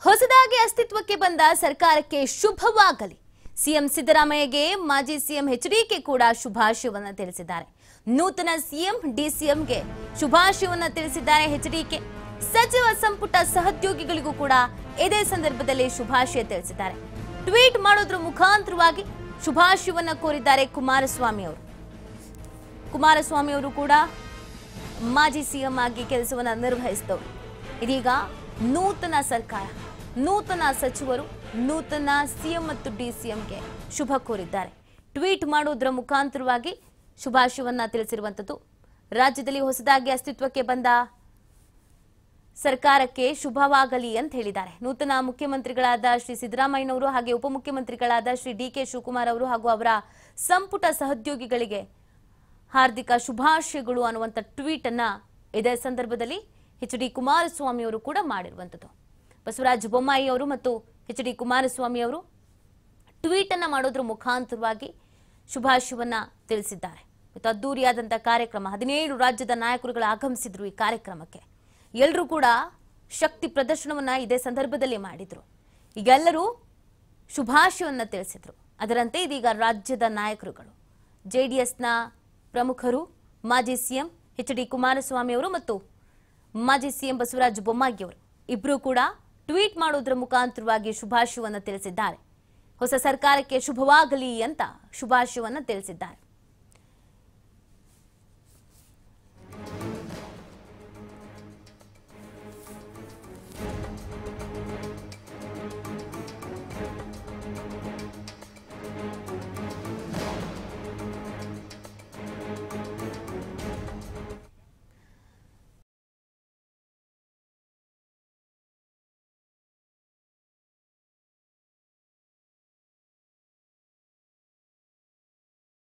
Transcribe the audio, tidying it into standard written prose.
ಹೊಸದಾಗಿ ಅಸ್ತಿತ್ವಕ್ಕೆ ಬಂದ ಸರ್ಕಾರಕ್ಕೆ ಶುಭವಾಗಲಿ. ಸಿಎಂ ಸಿದ್ದರಾಮಯ್ಯಗೆ ಮಾಜಿ ಸಿಎಂ ಎಚ್ಡಿಕೆ ಕೂಡ ಶುಭಾಶಯವನ್ನು ತಿಳಿಸಿದ್ದಾರೆ. ನೂತನ ಸಿಎಂ ಡಿಸಿಎಂಗೆ ಶುಭಾಶಯವನ್ನು ತಿಳಿಸಿದ್ದಾರೆ ಎಚ್ಡಿಕೆ. ಸಚಿವ ಸಂಪುಟ ಸಹೋದ್ಯೋಗಿಗಳಿಗೂ ಕೂಡ ಇದೇ ಸಂದರ್ಭದಲ್ಲಿ ಶುಭಾಶಯ ತಿಳಿಸಿದ್ದಾರೆ. ಟ್ವೀಟ್ ಮಾಡೋದ್ರ ಮುಖಾಂತರವಾಗಿ ಶುಭಾಶಯವನ್ನು ಕೋರಿದ್ದಾರೆ ಕುಮಾರಸ್ವಾಮಿ ಅವರು. ಕುಮಾರಸ್ವಾಮಿ ಅವರು ಕೂಡ ಮಾಜಿ ಸಿಎಂ ಆಗಿ ಕೆಲಸವನ್ನು ನಿರ್ವಹಿಸಿದವರು. ಇದೀಗ ನೂತನ ಸರ್ಕಾರ, ನೂತನ ಸಚಿವರು, ನೂತನ ಸಿಎಂ ಮತ್ತು ಡಿಸಿಎಂಗೆ ಶುಭ ಕೋರಿದ್ದಾರೆ. ಟ್ವೀಟ್ ಮಾಡೋದ್ರ ಮುಖಾಂತರವಾಗಿ ಶುಭಾಶಯವನ್ನ ತಿಳಿಸಿರುವಂತದ್ದು. ರಾಜ್ಯದಲ್ಲಿ ಹೊಸದಾಗಿ ಅಸ್ತಿತ್ವಕ್ಕೆ ಬಂದ ಸರ್ಕಾರಕ್ಕೆ ಶುಭವಾಗಲಿ ಅಂತ ಹೇಳಿದ್ದಾರೆ. ನೂತನ ಮುಖ್ಯಮಂತ್ರಿಗಳಾದ ಶ್ರೀ ಸಿದ್ದರಾಮಯ್ಯನವರು ಹಾಗೆ ಉಪಮುಖ್ಯಮಂತ್ರಿಗಳಾದ ಶ್ರೀ ಡಿಕೆ ಶಿವಕುಮಾರ್ ಅವರು ಹಾಗೂ ಅವರ ಸಂಪುಟ ಸಹೋದ್ಯೋಗಿಗಳಿಗೆ ಹಾರ್ದಿಕ ಶುಭಾಶಯಗಳು ಅನ್ನುವಂಥ ಟ್ವೀಟ್ ಅನ್ನ ಇದೇ ಸಂದರ್ಭದಲ್ಲಿ ಎಚ್ಡಿ ಕುಮಾರಸ್ವಾಮಿ ಅವರು ಕೂಡ ಮಾಡಿರುವಂತದ್ದು. ಬಸವರಾಜ ಬೊಮ್ಮಾಯಿ ಅವರು ಮತ್ತು ಎಚ್ಡಿ ಕುಮಾರಸ್ವಾಮಿ ಅವರು ಟ್ವೀಟ್ ಅನ್ನ ಮಾಡೋದ್ರ ಮುಖಾಂತರವಾಗಿ ಶುಭಾಶಯವನ್ನ ತಿಳಿಸಿದ್ದಾರೆ. ಮತ್ತು ಅದ್ದೂರಿಯಾದಂತಹ ಕಾರ್ಯಕ್ರಮ, 17 ರಾಜ್ಯದ ನಾಯಕರುಗಳು ಆಗಮಿಸಿದ್ರು ಈ ಕಾರ್ಯಕ್ರಮಕ್ಕೆ. ಎಲ್ಲರೂ ಕೂಡ ಶಕ್ತಿ ಪ್ರದರ್ಶನವನ್ನ ಇದೇ ಸಂದರ್ಭದಲ್ಲಿ ಮಾಡಿದ್ರು. ಈಗ ಎಲ್ಲರೂ ಶುಭಾಶಯವನ್ನ ತಿಳಿಸಿದ್ರು. ಅದರಂತೆ ಇದೀಗ ರಾಜ್ಯದ ನಾಯಕರುಗಳು, ಜೆಡಿಎಸ್ನ ಪ್ರಮುಖರು, ಮಾಜಿ ಸಿಎಂ ಎಚ್ಡಿ ಕುಮಾರಸ್ವಾಮಿ ಅವರು ಮತ್ತು ಮಾಜಿ ಸಿಎಂ ಬಸವರಾಜ ಬೊಮ್ಮಾಯಿ ಅವರು ಇಬ್ಬರು ಕೂಡ ಟ್ವೀಟ್ ಮಾಡೋದ್ರ ಮುಖಾಂತರವಾಗಿ ಶುಭಾಶಯವನ್ನ ತಿಳಿಸಿದ್ದಾರೆ. ಹೊಸ ಸರ್ಕಾರಕ್ಕೆ ಶುಭವಾಗಲಿ ಅಂತ ಶುಭಾಶಯವನ್ನ ತಿಳಿಸಿದ್ದಾರೆ.